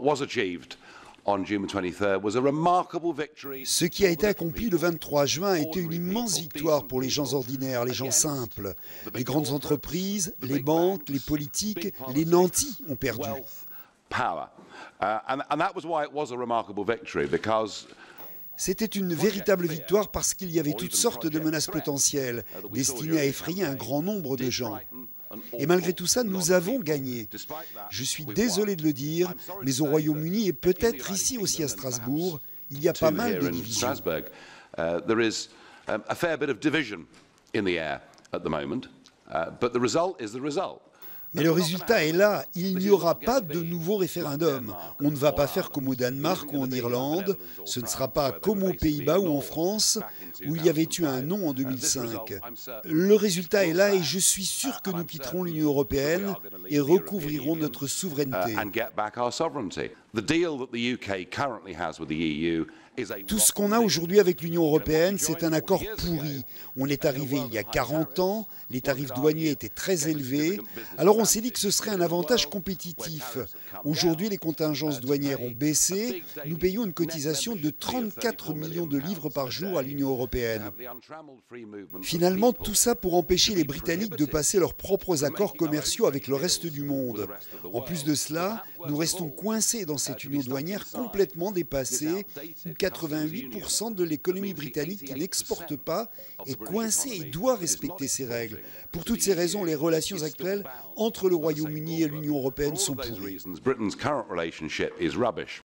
Ce qui a été accompli le 23 juin a été une immense victoire pour les gens ordinaires, les gens simples. Les grandes entreprises, les banques, les politiques, les nantis ont perdu. C'était une véritable victoire parce qu'il y avait toutes sortes de menaces potentielles, destinées à effrayer un grand nombre de gens. Et malgré tout ça, nous avons gagné. Je suis désolé de le dire, mais au Royaume-Uni et peut-être ici aussi à Strasbourg, il y a pas mal de divisions. Mais le résultat est là, il n'y aura pas de nouveau référendum. On ne va pas faire comme au Danemark ou en Irlande, ce ne sera pas comme aux Pays-Bas ou en France, où il y avait eu un non en 2005. Le résultat est là et je suis sûr que nous quitterons l'Union européenne et recouvrirons notre souveraineté. Tout ce qu'on a aujourd'hui avec l'Union européenne, c'est un accord pourri. On est arrivé il y a 40 ans, les tarifs douaniers étaient très élevés, alors on s'est dit que ce serait un avantage compétitif. Aujourd'hui, les contingences douanières ont baissé, nous payons une cotisation de 34 millions de livres par jour à l'Union européenne. Finalement, tout ça pour empêcher les Britanniques de passer leurs propres accords commerciaux avec le reste du monde. En plus de cela, nous restons coincés dans cette union douanière complètement dépassée, où 88% de l'économie britannique qui n'exporte pas est coincée et doit respecter ces règles. Pour toutes ces raisons, les relations actuelles entre le Royaume-Uni et l'Union européenne sont pourries.